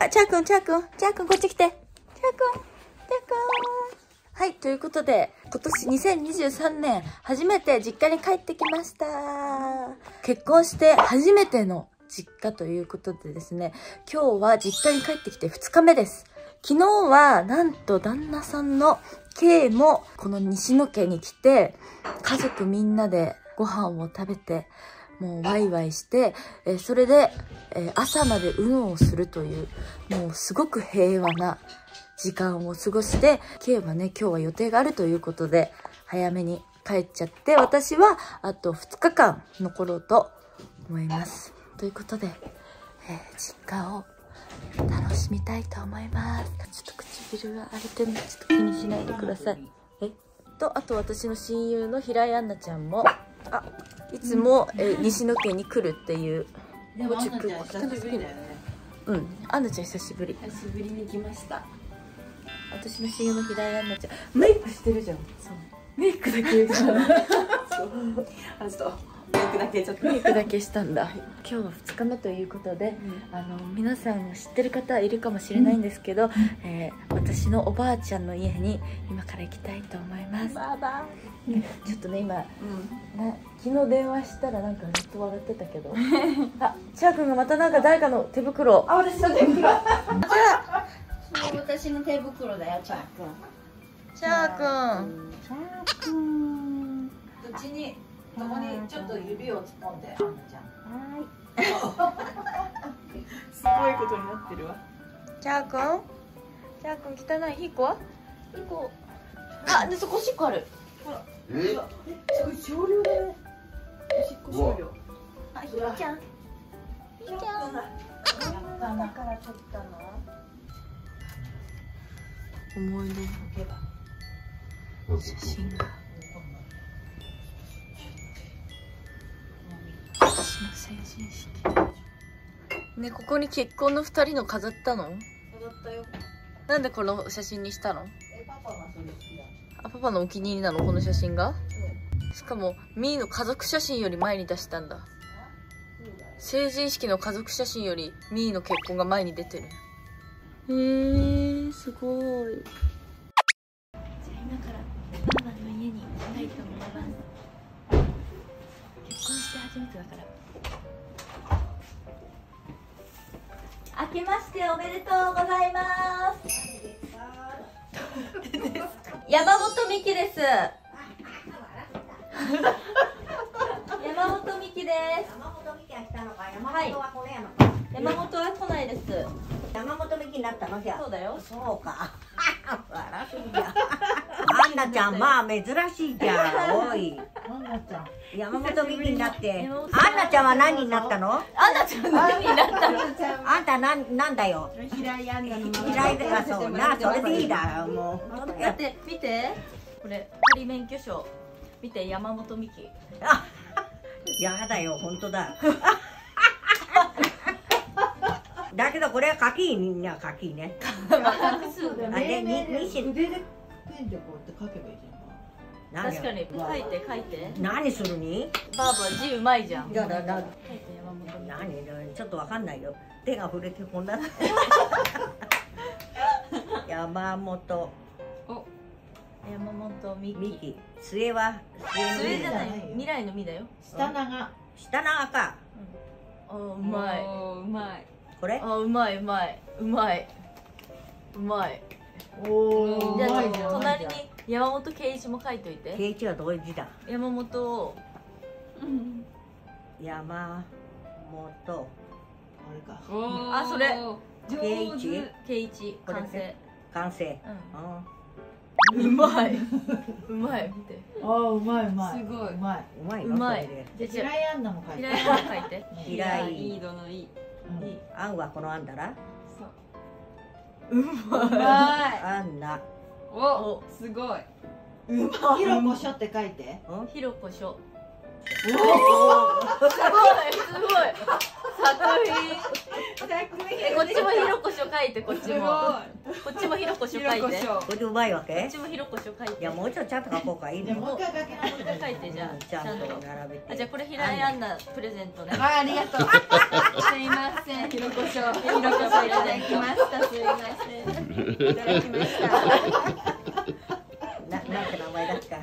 チャーくん、こっち来て。チャーくん。はい、ということで、今年2023年、初めて実家に帰ってきました。結婚して初めての実家ということでですね、今日は実家に帰ってきて2日目です。昨日は、なんと旦那さんの K も、この西野家に来て、家族みんなでご飯を食べて、もうワイワイして、それで、朝までをするという、もうすごく平和な時間を過ごして、K はね、今日は予定があるということで、早めに帰っちゃって、私はあと2日間残ろうと思います。ということで、実家を楽しみたいと思います。ちょっと唇が荒れてるので、ちょっと気にしないでください。あと私の親友の平井杏奈ちゃんも、いつも、西野家に来るっていう。 でもアンナちゃん久しぶりだよね。 うん、アンナちゃん久しぶり。 久しぶりに来ました。 私の親友の平井杏奈ちゃん、メイクしてるじゃん。そう。メイクだけした。そう。メイクだけしたんだ。今日は2日目ということで、皆さん知ってる方いるかもしれないんですけど、私のおばあちゃんの家に今から行きたいと思います。ちょっとね、今、昨日電話したらなんかずっと笑ってたけど、チャーくんがまたなんか誰かの手袋。 私の手袋。 私の手袋だよ、チャーくん。 どっちにここにちょっと指を突っ込んで、アンナちゃん。すごいことになってるわ。 チャーくん汚い。ヒコで、そこおしっこある。 ほら。すごい少量だね。おしっこ少量。 ひろちゃん。 だから撮ったの。 思い出の写真が。私の成人式。ね、ここに結婚の2人の飾ったの？ 飾ったよ。 なんでこの写真にしたの？ パパがそれ好きだ。 パパのお気に入りなのこの写真が？しかもミーの家族写真より前に出したんだ。成人式の家族写真よりミーの結婚が前に出てる。すごい。じゃあ今からママの家に行きたいと思います。結婚して初めてだから。明けましておめでとうございます。山本美希です。山本美希です。 山本美希が来たのか、山はい本はこれやのか。 山本は来ないです。 山本美希になったのじゃ。 そうだよ。 そうか。笑すぎじゃ。アンナちゃん、まあ珍しいじゃん。おい。 アンナちゃん。 山本美希になって。アンナちゃんは何になったの？ アンナちゃん何になったの？ あんたなんだよ。 平井アンナの嫌いだよ。そうな、それでいいだ。もう。 だって見て、これ仮免許証。見て、山本美希。 やだよ、本当だ。だけどこれは柿みんな柿ね。 腕でペンでこうやって書けばいいじゃん。 確かに書いて。 何するに？ バーバー字うまいじゃん。 書いて山本。 何ちょっとわかんないよ。手が触れてこんな。山本。 山本美希。 末は末じゃない。未来の未だよ。 下長。 下長か。 うまい。 うまい。 これ？ うまい。 おお。 じゃあ隣に山本圭一も書いといて。 圭一はどういう字だ？ 山本を。 山本。 あれか。 それ。 圭一。完成。 うまい。見て。 うまい。 すごい。うまい。 うまい。 平井アンナも書いて。 平井アンナ書いて。 平井。 いいどのいい。 あんはこのあんだな。 うまい。 あんな。 お、すごい。ひろこしょって書いて。 ひろこしょ。 おお。 すごい。 こっちもひろこしを書いて、こっちもひろこしを書いて、ここれでうまいわけっちもひろこしを書いて。 いや、もうちょっとちゃんと書こうか。いいのもう一回書き直して。 書いて、じゃあちゃんと並べて。 じゃあこれ平井アンナプレゼントね。 ありがとう。 すいません、ひろこしをいただきました。すいません、いただきました。 なんて名前だっけ。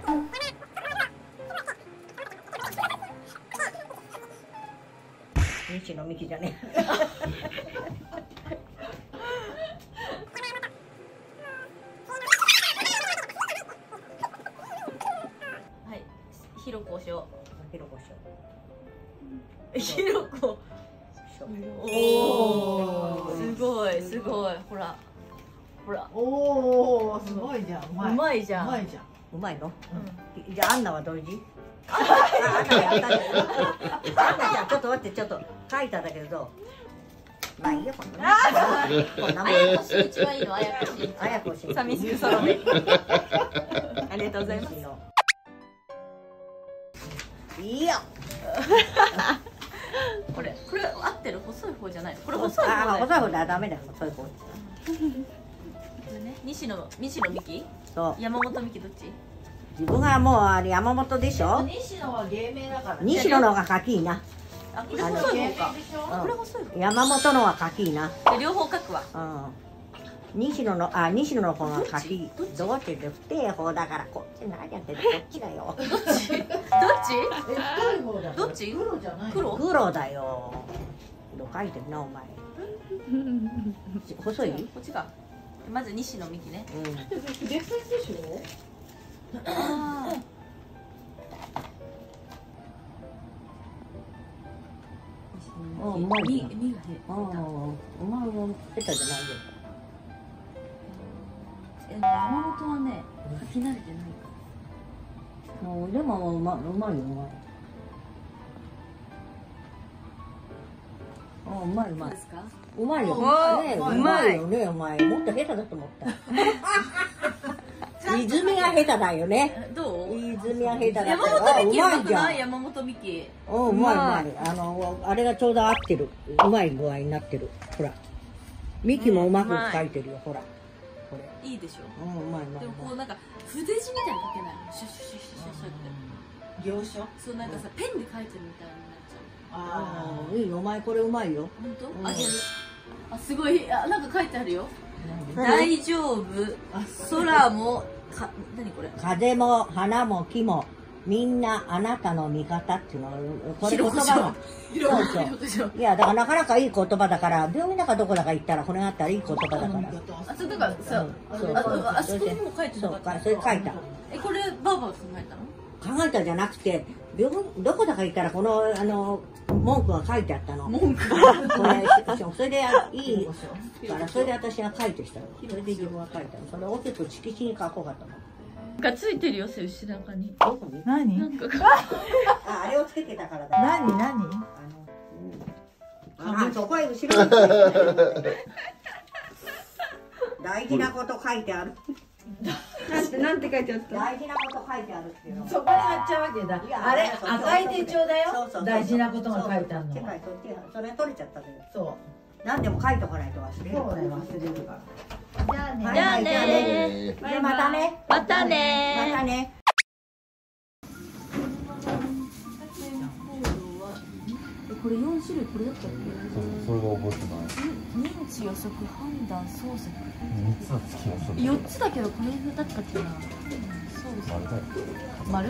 西野美紀じゃね。 はい、ひろこしょ。 ひろこしひろこ。 ょ。 おお、すごいすごい、ほらほら。 おお、すごいじゃん。うまい。 うまいじゃん。 うまいじゃん。 うまいの？ うじゃあアンナはどういう字？アンナちゃんちょっと待って、ちょっと書いたんだけど。まあいいよ、こんな。こんなもん。 あやこし一番いいの、あやこし。 あやこし。 寂しくそろめ。ありがとうございます。 いいよ。 これ合ってる？細い方じゃない？これ細い方あ、 だよ。 細い方だ、ダメだよ、細い方。 これね、西野美紀？ そう。 山本美紀どっち？ 自分がもうあれ山本でしょ。 西野は芸名だから。 西野のが書きいな。 あ、これ細い方か。 うんこれ細い方。 山本のは書きいな。 で両方書くわ。 うん。西野の方が書き。どっちで不定方だからこっち何やってる？こっちだよ。 どっち？ 太い方だ。 どっち？ 黒じゃない。 黒？ 黒だよ。色書いてるなお前。細い？ こっちか。まず西野美紀ね。 うん。 筆ペンでしょ？ ああ。 あ、うまいみな。 がああ、うまいわ。下手じゃないよ。 山本はね、書き慣れてないかでもうまいよ、うまい。あ、うまい。 ら。ですか？ うまいよ。ね、うまいよね、お前。もっと下手だと思った。泉が下手だよね。 どう？ 泉が下手だった。 山本美紀うまくじゃん。 ない？山本美紀。 うまい。あれがちょうど合ってる。うまい具合になってる。ほら。ミキもうまく書いてるよ、ほら。これ。 いいでしょ。 うまい。 でもこうなんか筆字みたいに書けないの。シュッシュッシュッシュッシュッって。 行書？ そうなんかさ、ペンで書いてるみたいになっちゃう。 あいいよ、お前これうまいよ。 本当？あげる。あ、すごい。あ、なんか書いてあるよ。大丈夫。空も何これ？ 風も花も木もみんなあなたの味方っていうのはこれ言葉のいやだからなかなかいい言葉だから病院だかどこだか行ったらこれがあったらいい言葉だからあ、そうだからさ、あそこにも書いてなかった。 それ書いた。 これバーバー考えたの？ 考えたじゃなくてどこだか行ったらこの文句が書いてあったの。 文句。 それでいいからそれで私が書いてきたの。それで自分が書いたの。それ大きく色紙に書こうかと思って。 がついてるよ、背中に。 どこに？ 何？ なんかあれをつけてたからだ。 何？ そこへ後ろに大事なこと書いてある。 なんて書いてあった？ 大事なこと書いてあるっていうの。 そこに貼っちゃうわけだ。あれ赤い手帳だよ。大事なことが書いてあるの。 それ取れちゃったけど。 そう。 何でも書いてこないと忘れる。 そうだよ、忘れるから。じゃあね。 じゃあね。 じゃあまたね。 またね。 またね。 これ4種類これだったっけ？ それが覚えてない。 認知予測判断操作。 3つはつきましょう。 4つだけどこれだったっけな。そうです。 丸だよ。 丸？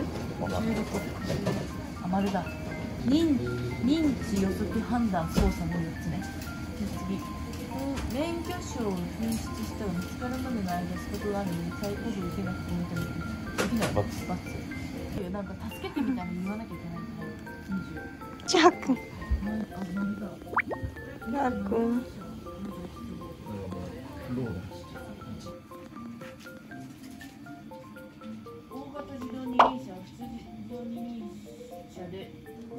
あ、丸だ。認知予測判断操作の4つね。次。免許証を紛失したら見つかるまでの間資格があるのに再雇用受けなくていいのでできない。×。なんか助けてみたいに言わなきゃいけないんだよ。20。 じゃあくん。なるくん。 大型自動二輪車、普通自動二輪車で。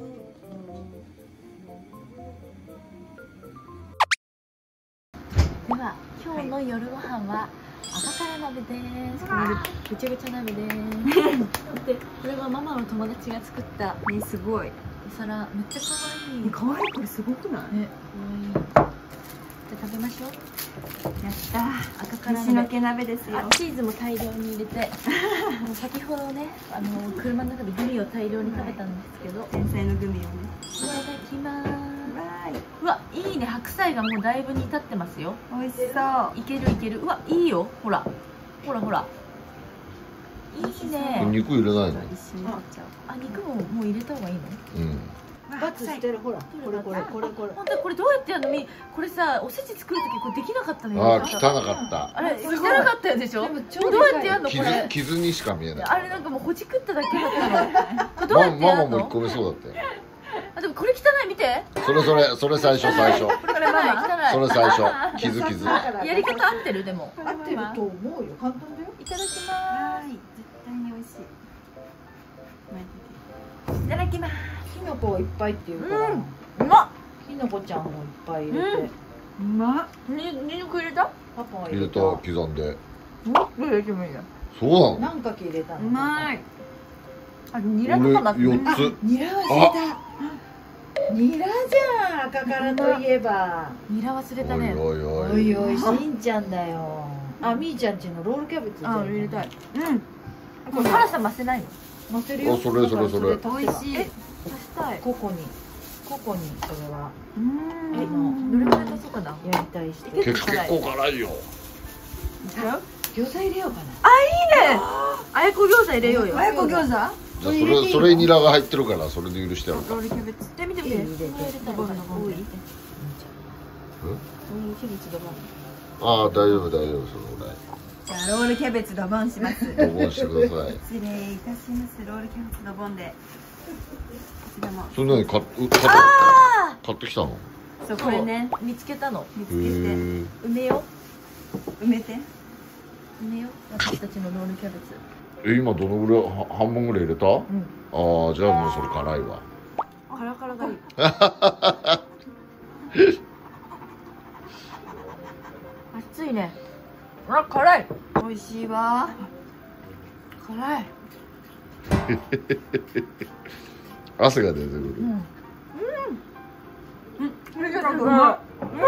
では、今日の夜ご飯は赤から鍋です。これぐちゃぐちゃ鍋です。で、これはママの友達が作った。 すごい。 お皿めっちゃ可愛い。 可愛い、これすごくない？ ね、可愛い。じゃあ食べましょう。 やったー。 赤から西の毛鍋ですよ。 チーズも大量に入れて、もう先ほどね、車の中でグミを大量に食べたんですけど、 天才のグミをね。 いただきます。うわ、いいね。白菜がもうだいぶ煮立ってますよ。 美味しそう。 いけるいける。うわ、いいよ。ほらほらほら、いいね。 肉入れないの？ あ、肉ももう入れた方がいいの？ うん。 バツしてるほらこれこれこれこれ。 本当にこれどうやってやるの？これさ、おせち作るときこれできなかったのよ。 ああ、汚かった。 あれ汚かったでしょ。どうやってやるのこれ？ 傷にしか見えない。 あれなんかもうほじくっただけだったの。どうやってやママるの？ も一個目そうだったよ。 あ、でもこれ汚い、見て。 それ最初。 これママ汚い。 それ最初。傷。 やり方合ってる？でも合ってると思うよ。簡単だよ。 いただきます。 絶対に美味しい。 いただきます。 きのこいっぱいっていうから、 うまっ。 きのこちゃんもいっぱい入れて。うまっ。 にんにく入れた？ パパは入れた、刻んで。 もっと入れてもいいよ。 そうなの？ 何かき入れたの？ うまい。あ、ニラとかもあってね。 俺4つ。 ニラ忘れた。ニラじゃん、赤からといえば。 ニラ忘れたね。 おいおいおいおい、しんちゃんだよ。あ、みーちゃんちのロールキャベツ。 あ、入れたい。これ辛さ増せないの？ 乗せるよ。 あ、それ。 美味しい。足したい。 ここにそれはどれくらい足そうかな。 やりたいして。 結構辛いよ。 餃子入れようかな。 いいね。あやこ餃子入れようよ。 あやこ餃子？ じゃあそれニラが入ってるからそれで許してやるか。 ロールキャベツ。で見て見て。 入れて。 ああ、大丈夫そのぐらい。 じゃあロールキャベツドボンします。 ドボンしてください。 失礼いたします。ロールキャベツドボンで。こちらも。 それ何買ってきたの？ そう、これね、見つけたの。 見つけて埋めよ埋めて。 う。埋めよう。私たちのロールキャベツ。 今どのぐらい半分ぐらい入れた？ああ、じゃあもうそれ辛いわ。 カラカラがいい。熱いね。あ、辛い。 美味しいわ。 辛い。 汗が出てくる。 これがうま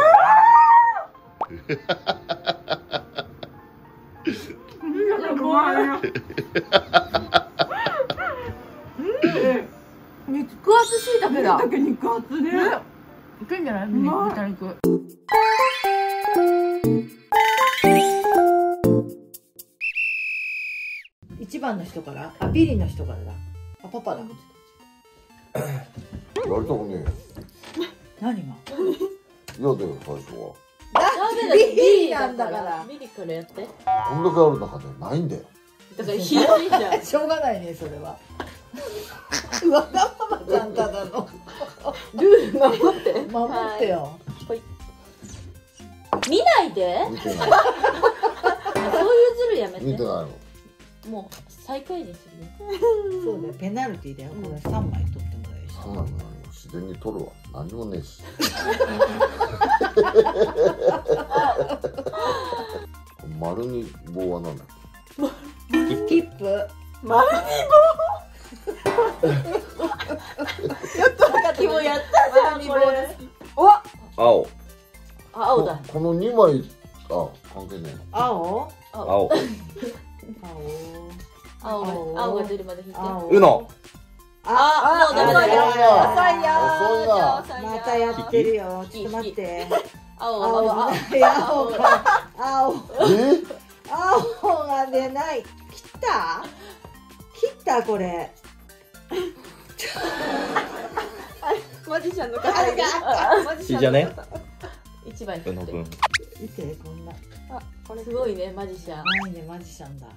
肉厚しいたけだ。 肉厚ね。 いけんじゃない？豚肉。 一番の人から？あ、ビリの人からだ。あ、パパだ。 割ともね。 何が？ 嫌だよ最初は。 ビリなんだから。 ビリからやって。 こんだけある中でないんだよ。 だからひどいじゃん。 しょうがないね、それは。わがままちゃんただの。 ルール守って。 守ってよ。 見ないで。 見てない。 そういうズルやめて。 見てないの。 もう最下位にするよ。 そうだよ、ペナルティーだよ。これ3枚取ってもらえるし。 そうなんだよ。自然に取るわ。何もねえし。丸に棒は何だっキップ。 丸に棒。もやったじゃんこれ。 け？青。 青だ。 この2枚、あ、関係ない。 青？ 青。 青が出るまで引いて。 うの。 あ、もうダメだよ。 遅いよ。 遅いな。 またやってるよ。ちょっと待って。 青。 青が出ない。切ったこれ。 マジシャンのいいじゃね。 一番うの分。 見てこんな。 すごいね、マジシャン。 ないね、マジシャンだ。